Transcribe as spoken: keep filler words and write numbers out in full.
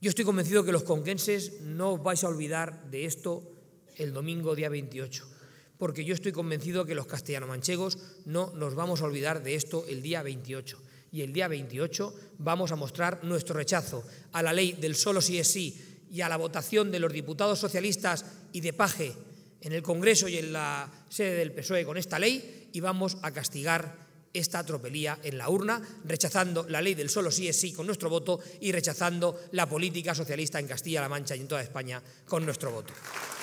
Yo estoy convencido que los conquenses no os vais a olvidar de esto el domingo día veintiocho, porque yo estoy convencido que los castellano-manchegos no nos vamos a olvidar de esto el día veintiocho. Y el día veintiocho vamos a mostrar nuestro rechazo a la ley del solo sí es sí y a la votación de los diputados socialistas y de Paje en el Congreso y en la sede del P S O E con esta ley, y vamos a castigar esta tropelía en la urna, rechazando la ley del solo sí es sí con nuestro voto y rechazando la política socialista en Castilla-La Mancha y en toda España con nuestro voto.